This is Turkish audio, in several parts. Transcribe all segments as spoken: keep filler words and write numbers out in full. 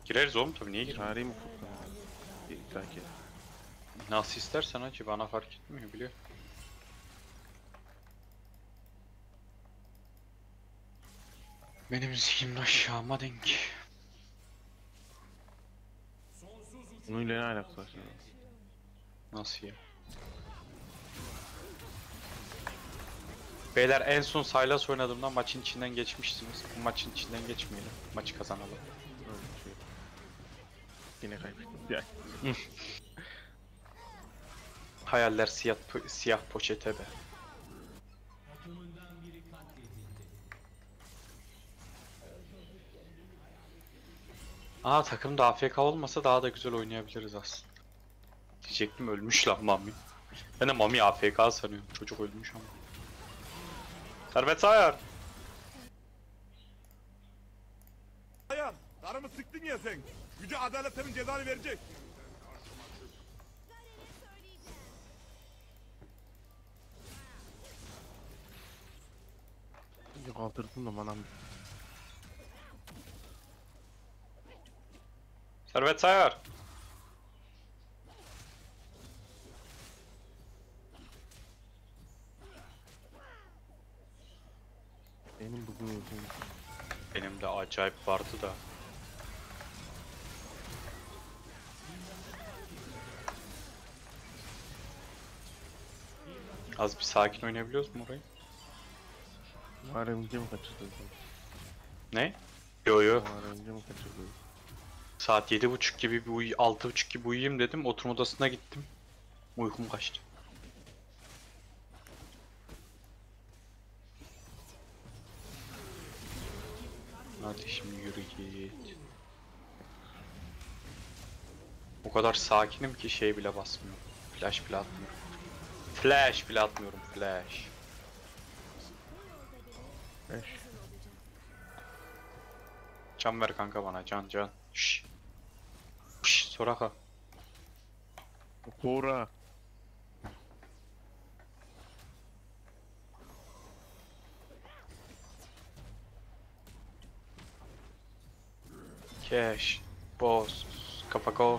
Gireriz oğlum tabii, niye girmiyor? Çağırayım mı Furkan'ı? İllaki. Nasıl istersen hacı, bana fark etmiyor biliyor. Benim zihin aşağıma denk. Bununla ne alakası var şimdi? Nasıl ya? Beyler en son Sylas oynadığımda maçın içinden geçmiştiniz. Bu maçın içinden geçmeyelim. Maçı kazanalım. Öyle bir şey. Yine kaybettim. Ya. Hayaller siyah, po- siyah poşete be. Aa, takımda A F K olmasa daha da güzel oynayabiliriz aslında. Diyecektim, ölmüş lan Mami. Ben de Mami A F K sanıyorum. Çocuk ölmüş ama. Servet Sayar. Dayan, karımı sıktın ya sen. Yüce adalet senin cezanı verecek. Yok altırdım da manam. Servet Sayar. Benim bugün uzun. Benim de acayip vardı da. Az bir sakin oynayabiliyoruz mu orayı? Var önce mi kaçırdın? Ne? Yo yo. Var önce mi kaçırdın? Saat yedi buçuk gibi bir uy altı buçuk gibi uyuyayım dedim. Oturma odasına gittim. Uykum kaçtı. Hadi şimdi yürü git. O kadar sakinim ki şey bile basmıyorum. Flash bile atmıyorum. Flash bile atmıyorum. Flash. Beş. Can ver kanka bana. Can can. Şşş. Şşş Soraka. Kora. Cash. Boss. Kafa go.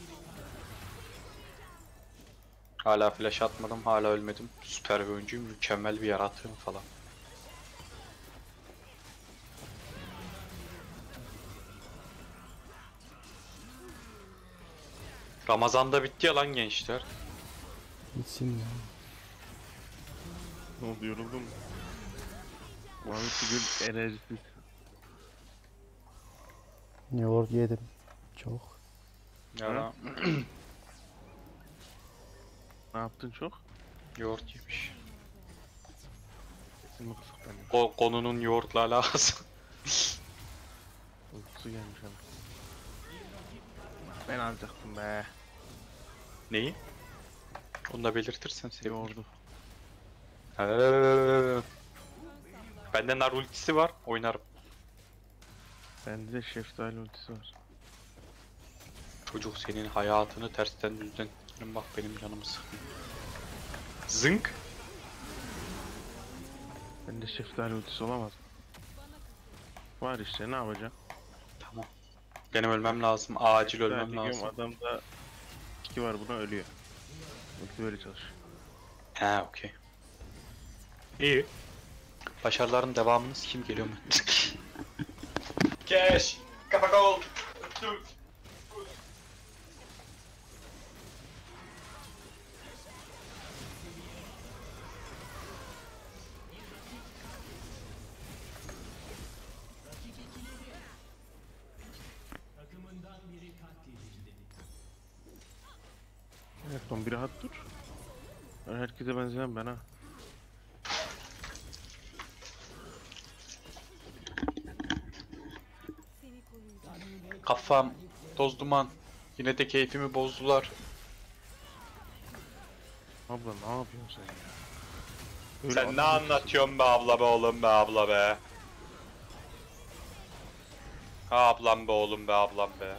Hala flash atmadım. Hala ölmedim. Süper bir oyuncuyum. Mükemmel bir yaratığım falan. Ramazan'da bitti ya lan gençler. Bitsin ya. Ne oldu, yoruldun mu? Muhammed bugün enerjisiz. Yoğurt yedim. Çok. Ya da Ne yaptın çok? yoğurt yemiş. Kesin kısık bende. O konunun yoğurtla alakası. Uykusu gelmiş ama. Ben alacaktım be. Neyi? Onu da belirtirsen sevinirim. Yoğurdu. Eee. Bende nar ultisi var, oynarım. Bende de şeftali ultisi var. Çocuk senin hayatını tersten düzden. Bak benim canımı sıkıyor. Zınk. Bende şeftali ultisi olamaz. Var işte, ne yapacağım? Tamam. Benim ölmem lazım. Acil ölmem Şeftali diyorum, lazım. adamda iki var, buna ölüyor. Ulti böyle çalışıyor. He, okey. İyi. Başarıların devamını kim geliyor mu? Cash. Kafa gol. Evet, son bir rahat dur. Ben herkese benzemem ben ha. Kafam toz duman. Yine de keyfimi bozdular. Abla ne yapıyorsun sen ya? Böyle Sen ne adam- anlatıyorsun be abla be oğlum be abla be. Ha ablam be oğlum be ablam be.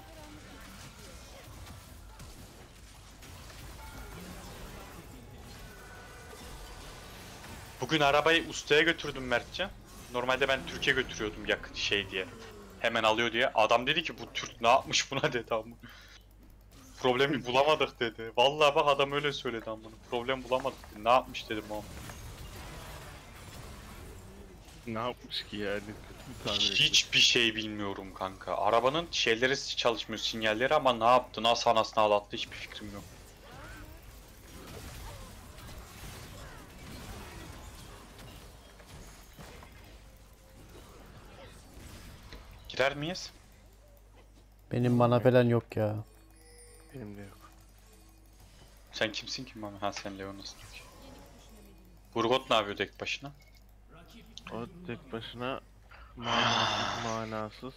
Bugün arabayı ustaya götürdüm Mertcan. Normalde ben Türkiye götürüyordum yakın şey diye. Hemen alıyor diye. Adam dedi ki bu Türk ne yapmış buna dedi ama. Problemi bulamadık dedi. Vallahi bak adam öyle söyledi amına. Problem bulamadık dedi. Ne yapmış dedim ama. Ne yapmış ki yani? Kötü mü tamir etti? Hiçbir şey bilmiyorum kanka. Arabanın şeyleri çalışmıyor, sinyalleri, ama ne yaptı, nasıl anasını ağlattı hiçbir fikrim yok. Girer miyiz? Benim mana falan yok ya. Benim de yok. Sen kimsin ki mama? Ha sen Leon'asın. Urgot ne yapıyor tek başına? O tek başına manasız manasız.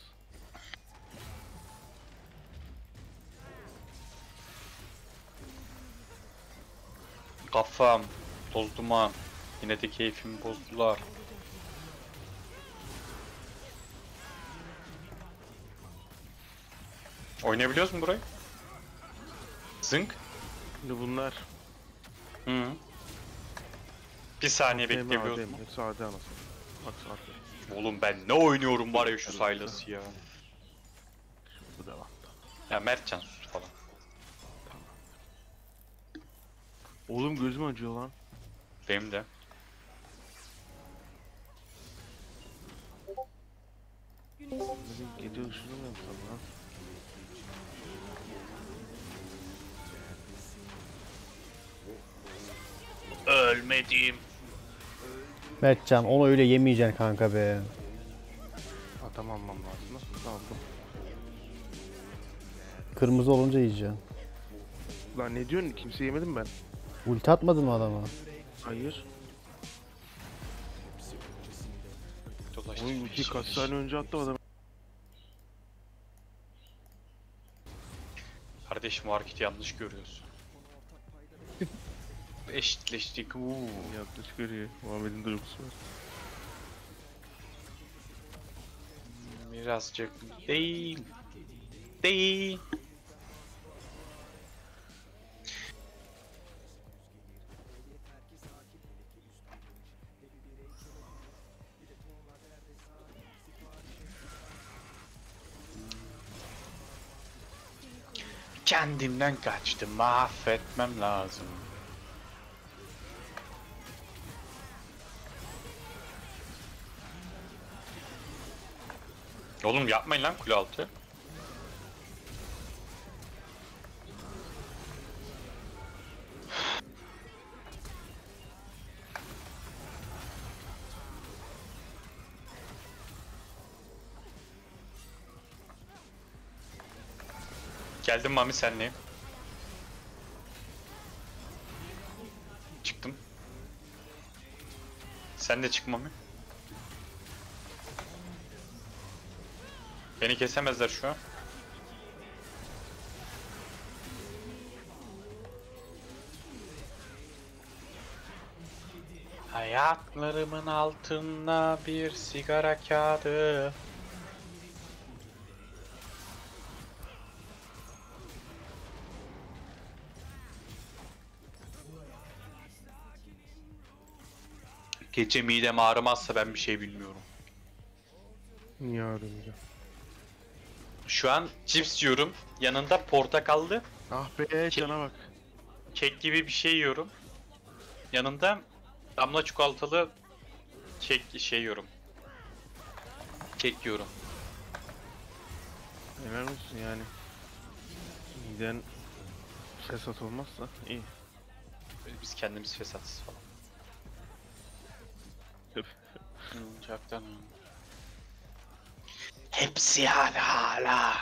Kafam, toz duman. Yine de keyfimi bozdular. Oynayabiliyoruz mu burayı? Zınk. Şimdi bunlar Hı. Bir saniye Hem bekleyebiliyoruz Adem, mu? hepsi Adem anasını. Bak saatte. Oğlum ben ne oynuyorum var ya şu Sylas'ı ya. Bu da var. Ya Mertcan sus falan. Oğlum gözüm acıyor lan. Benim de. Dedim gece ışını mı yapsam lan? Ölmedim. Mertcan onu öyle yemeyeceksin kanka be. Adam almam lazım. Nasıl aldım? Kırmızı olunca yiyeceksin. Lan ne diyorsun? Kimse yemedim ben. Ulti atmadın mı adama? Hayır. Dolaştık Oğlum bir ulti kaç şey. saniye önce attı adam. Kardeşim o hareketi yanlış görüyorsun. Eşitleştik. Uuu. Yanlış görüyor. Muhammed'in de uykusu var. Birazcık değil. Değil. Kendimden kaçtım, mahvetmem lazım. Oğlum yapmayın lan kule altı. Geldim Mami senleyim. Çıktım. Sen de çık Mami. Beni kesemezler şu an. Ayaklarımın altında bir sigara kağıdı. Gece midem ağrımazsa ben bir şey bilmiyorum. Niye ağrımayacağım? Şu an cips yiyorum. Yanında portakallı Ah be cana bak. kek gibi bir şey yiyorum. Yanında damla çikolatalı kek şey yiyorum. Kek yiyorum. Helal olsun yani. Miden fesat olmazsa iyi. Biz kendimiz fesatız falan. Hmm, çaktan. Hepsi hala hala.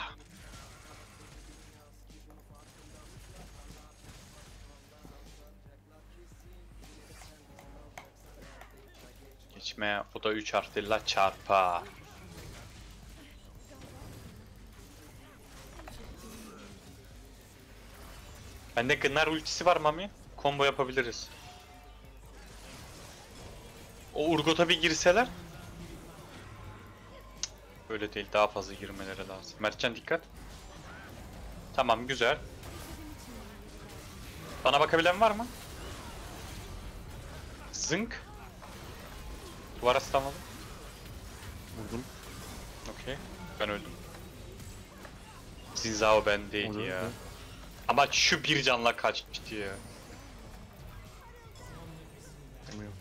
Geçme, o da üç harfliyle çarpar. Bende Gınnar ultisi var Mami. Combo yapabiliriz. O Urgot'a bir girseler. Cık, öyle değil, daha fazla girmeleri lazım. Mertcan dikkat. Tamam, güzel. Bana bakabilen var mı? Zınk. Duvara stunladım. Vurdum. Okey. Ben öldüm. Zinzao bendeydi Olur, ya. olur. Ama şu bir canla kaçmıştı ya. Bilmiyorum.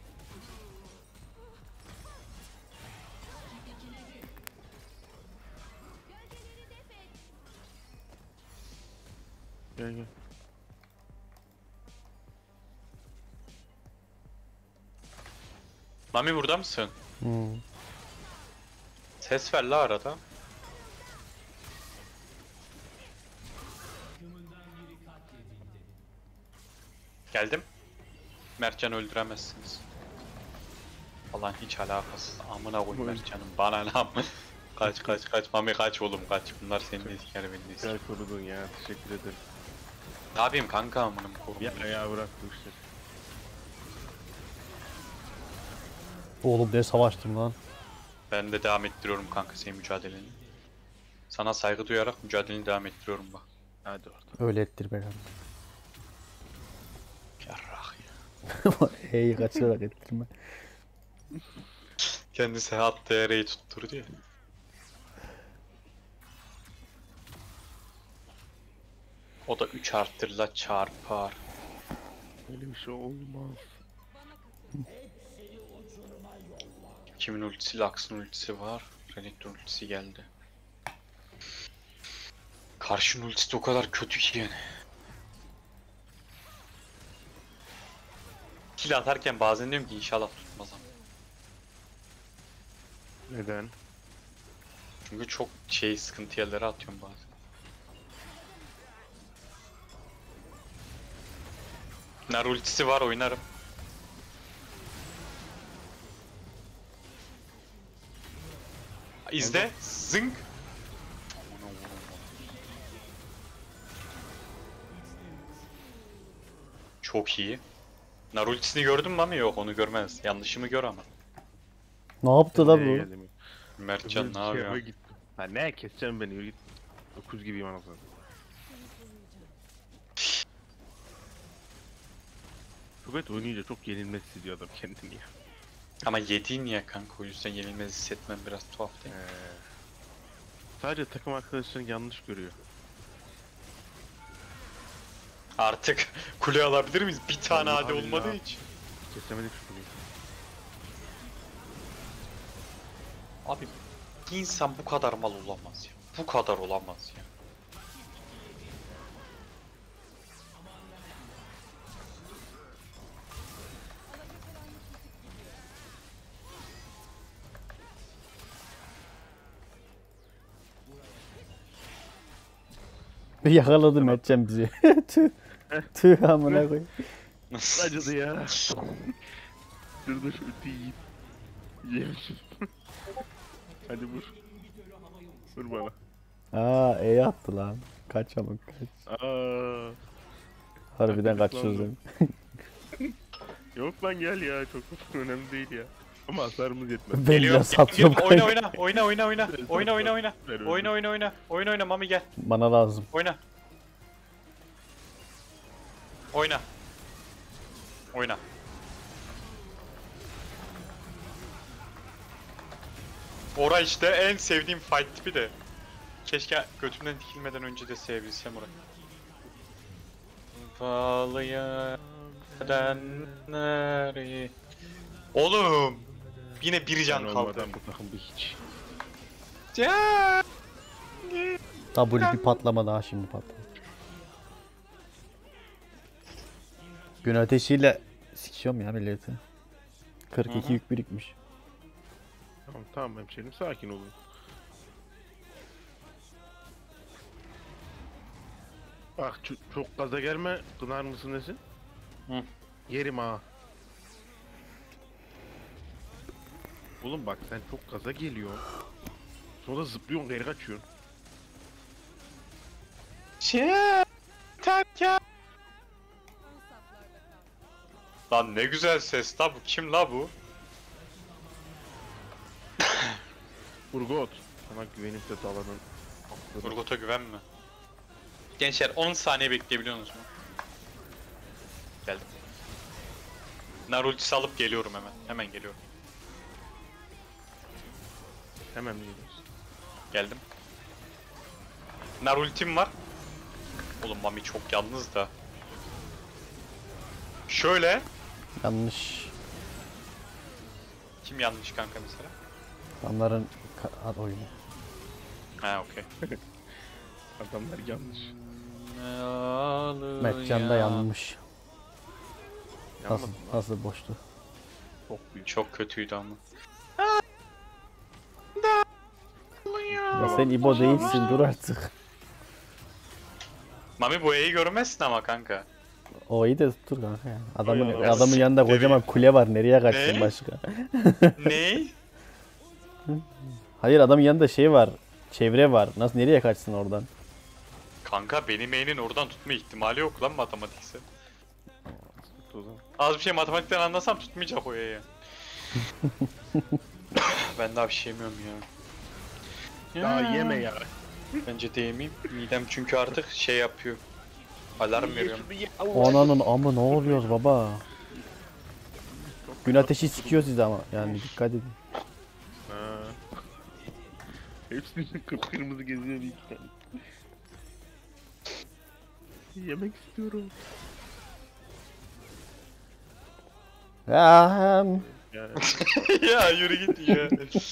Gel gel. Mami burada mısın? Hmm. Ses ver la arada. Geldim. Mertcan öldüremezsiniz. Falan hiç alakasız. Amına koyayım Buyur. Mertcan'ım. Bana lan. Kaç kaç kaç. Mami kaç oğlum kaç. Bunlar senin de siker beni de siker. Gel korudun ya. Teşekkür ederim. Ne yapayım kanka amınım korum. Ya ya bırak bu işleri. Oğlum ne savaştım lan. Ben de devam ettiriyorum kanka senin mücadeleni. Sana saygı duyarak mücadeleni devam ettiriyorum bak. Hadi orada. Öyle ettir be kanka. Yarrak ya. Hey kaçırarak ettirme. Kendisi attığı ereği tutturdu ya. O da üç arttırla çarpar. Öyle bir şey olmaz. Kimin ultisi? Lux'ın ultisi var. Renekton ultisi geldi. Karşının ultisi de o kadar kötü ki yani. Kill atarken bazen diyorum ki inşallah tutmaz ama. Neden? Çünkü çok şey sıkıntı yerlere atıyorum bazen. Nar ultisi var oynarım. İzle. Zınk. Çok iyi. Nar ultisini gördün mü ama yok onu görmez. Yanlışımı gör ama. Ne yaptı la Nereye bu? geldim ya? Mertcan Öbür ne yapıyor? tarafa gittim. Ha ne keseceğim beni yürü git. Dokuz gibiyim anasını. Rubet oynayınca çok yenilmez hissediyor adam kendini ya. Ama yediğin ya kanka o yüzden yenilmez hissetmem biraz tuhaf değil mi? Ee, sadece takım arkadaşların yanlış görüyor. Artık kule alabilir miyiz? Bir tane Vallahi hadi olmadığı billahi. için. Kesemedik şu kuleyi. Abi bir insan bu kadar mal olamaz ya. Bu kadar olamaz ya. Yakaladı Mertcan bizi. Tüh. Tüh amına koy. Nasıl? Acıdı ya. Dur dur öteyi yiyeyim. Yemişim. Hadi vur. Vur bana. Aa E attı lan. Kaç amık kaç. Aa, Harbiden Hadi kaçıyoruz lan. dedim. yok lan gel ya çok önemli değil ya. Ama hasarımız yetmez. Ben Geliyorum. biraz satıyorum Oyna kanka. oyna oyna oyna oyna. Evet, Oyna sat, oyna sat. oyna. Ver, öldür. Oyna oyna oyna. Oyna oyna Mami gel. Bana lazım. Oyna. Oyna. Oyna. Ora işte en sevdiğim fight tipi de. Keşke götümden dikilmeden önce de sevebilsem orayı. Bağlayan edenleri. Oğlum. Yine bir can Sen kaldı. olmadan bu takım bir hiç. Can. W bir patlama daha şimdi patladı. Gün ateşiyle sikiyorum ya milleti. kırk iki Hı hı. yük birikmiş. Tamam tamam hemşerim sakin olun. Bak ço- çok gaza gelme, kınar mısın nesin? Hı. Yerim ha. Oğlum bak sen çok gaza geliyorsun. Sonra zıplıyorsun geri kaçıyorsun. Şey. Terk Lan ne güzel ses la bu kim la bu? Urgot. Sana güvenip de dalanın. Urgot'a güvenme. Gençler on saniye bekleyebiliyor musunuz? Geldim. Naruto'yu alıp geliyorum hemen. Hemen geliyorum. Hemen mi geliyorsun? Geldim. Nar ultim var. Oğlum Mami çok yalnız da. Şöyle. Yanlış. Kim yanlış kanka mesela? Adamların ka- ad oyunu. Ha okey. Adamlar yanlış. Mertcan da yanmış. Nasıl, Yanmadı mı? nasıl boştu? Çok büyük. Çok kötüydü ama. Ya sen İbo değilsin, dur artık. Mami bu E'yi görmezsin ama kanka. O iyi de dur kanka yani. Adamın, Oy, adamın yanında kocaman kule var, nereye kaçsın Ne? başka? Ney? Hayır, adamın yanında şey var, çevre var. Nasıl, nereye kaçsın oradan? Kanka benim E'nin oradan tutma ihtimali yok lan matematikse. O zaman. Az bir şey matematikten anlasam tutmayacak o E'yi. Ben daha bir şey yemiyorum ya. Daha yeme ya. Bence değmeyeyim. Midem çünkü artık şey yapıyor. Alarm veriyorum. Ananın amı, ne oluyoruz baba? Gün ateşi sikiyor sizi ama yani dikkat edin. Ha. Hepsinin kıpkırmızı geziyor bir iki tane. Yemek istiyorum. Ahem. Ya. Ya yürü git ya.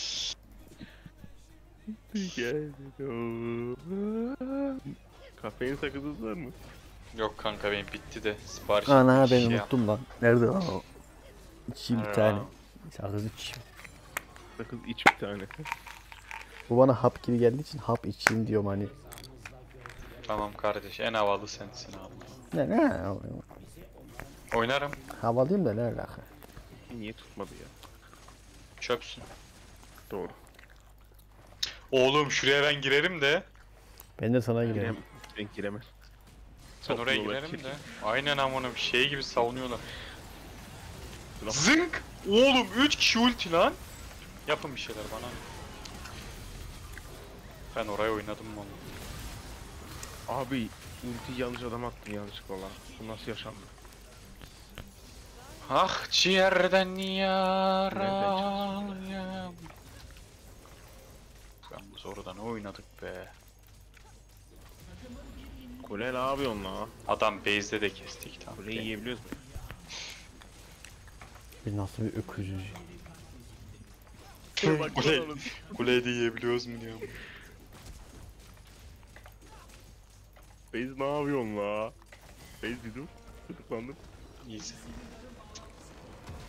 Kafein sakızınız var mı? Yok kanka benim bitti de sipariş Ana ettim, ben şey unuttum lan. Nerede lan o? İçeyim bir Ha. tane. Sakız içeyim. Sakız iç bir tane. Bu bana hap gibi geldiği için hap içeyim diyorum hani. yap. Tamam kardeş en havalı sensin abi. Ne ne? Oynarım. Havalıyım da ne alaka? Niye tutmadı ya? Çöpsün. Doğru. Oğlum şuraya ben girerim de. Ben de sana girelim. Girem, ben giremem. Ben oraya Topluyorlar girerim ki. de. Aynen amına bir şey gibi savunuyorlar. Ulan. Zınk! Oğlum üç kişi ulti lan. Yapın bir şeyler bana. Ben oraya oynadım vallahi. Abi ulti yanlış adam attım yanlışlıkla lan. Bu nasıl yaşandı? Ah ciğerden yaralıyım. Yalnız oradan oynadık be. Kule ne yapıyorsun la? Adam base'de de kestik tamam. Kuleyi yiyebiliyoruz mu? Bir nasıl bir öküzüz. Kule, kuleyi de yiyebiliyoruz mu diyorum. Beyz ne yapıyorsun la? Beyz bir dur. Tutuklandım. İyisin.